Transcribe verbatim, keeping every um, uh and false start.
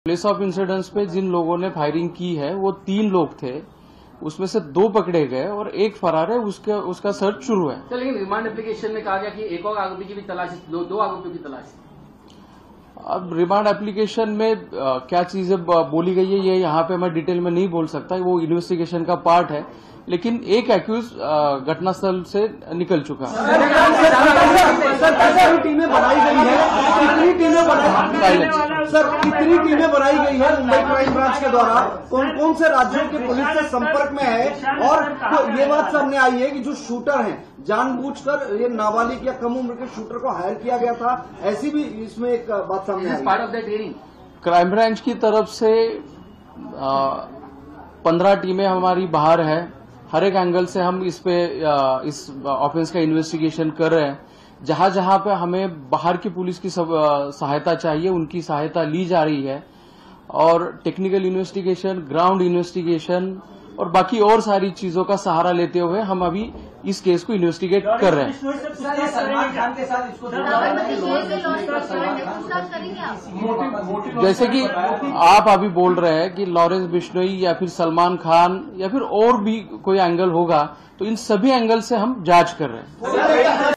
Place of incidence पे जिन लोगों ने फायरिंग की है वो तीन लोग थे, उसमें से दो पकड़े गए और एक फरार है, उसका उसका सर्च शुरू है। तो लेकिन रिमांड एप्लीकेशन में कहा गया कि एक और आरोपी की भी तलाश, दो, दो आरोपियों की तलाश। अब रिमांड एप्लीकेशन में आ, क्या चीजें बोली गई है ये यहाँ पे मैं डिटेल में नहीं बोल सकता, वो इन्वेस्टिगेशन का पार्ट है, लेकिन एक एक्यूज घटनास्थल से निकल चुका है। सर टीमें बनाई गई है, कितनी टीमें बनाई सर कितनी टीमें बनाई गई है मुंबई क्राइम ब्रांच के द्वारा, कौन कौन से राज्यों के पुलिस से संपर्क में है, और तो ये बात सामने आई है कि जो शूटर हैं जानबूझकर ये नाबालिग या कम उम्र के शूटर को हायर किया गया था, ऐसी भी इसमें एक बात सामने आई। Part of the training crime branch की तरफ से पंद्रह टीमें हमारी बाहर है, हर एक एंगल से हम इस पे आ, इस ऑफेंस का इन्वेस्टिगेशन कर रहे हैं। जहां जहां पे हमें बाहर की पुलिस की सब सहायता चाहिए उनकी सहायता ली जा रही है, और टेक्निकल इन्वेस्टिगेशन, ग्राउंड इन्वेस्टिगेशन और बाकी और सारी चीजों का सहारा लेते हुए हम अभी इस केस को इन्वेस्टिगेट कर रहे हैं। जैसे कि आप अभी बोल रहे हैं कि लॉरेंस बिश्नोई या फिर सलमान खान या फिर और भी कोई एंगल होगा, तो इन सभी एंगल से हम जांच कर रहे हैं।